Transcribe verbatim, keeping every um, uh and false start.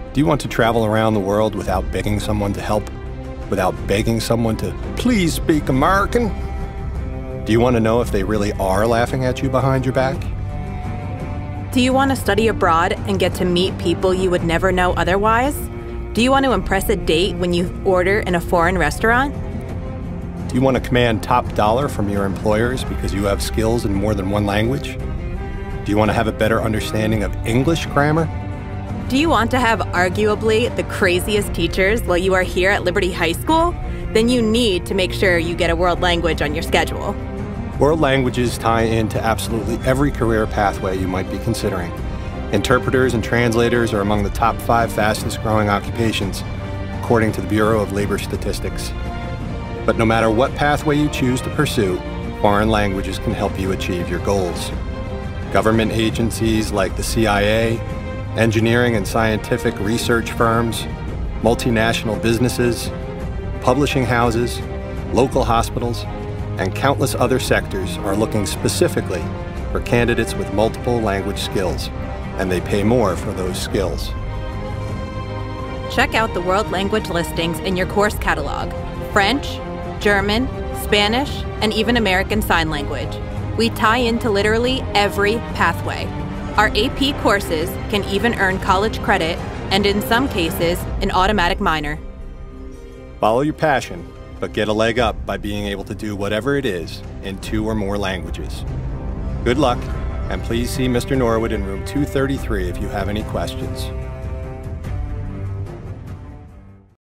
Do you want to travel around the world without begging someone to help? Without begging someone to please speak American? Do you want to know if they really are laughing at you behind your back? Do you want to study abroad and get to meet people you would never know otherwise? Do you want to impress a date when you order in a foreign restaurant? Do you want to command top dollar from your employers because you have skills in more than one language? Do you want to have a better understanding of English grammar? Do you want to have arguably the craziest teachers while you are here at Liberty High School? Then you need to make sure you get a world language on your schedule. World languages tie into absolutely every career pathway you might be considering. Interpreters and translators are among the top five fastest growing occupations, according to the Bureau of Labor Statistics. But no matter what pathway you choose to pursue, foreign languages can help you achieve your goals. Government agencies like the C I A, engineering and scientific research firms, multinational businesses, publishing houses, local hospitals, and countless other sectors are looking specifically for candidates with multiple language skills, and they pay more for those skills. Check out the world language listings in your course catalog: French, German, Spanish, and even American Sign Language. We tie into literally every pathway. Our A P courses can even earn college credit and, in some cases, an automatic minor. Follow your passion, but get a leg up by being able to do whatever it is in two or more languages. Good luck, and please see Mister Norwood in room two thirty-three if you have any questions.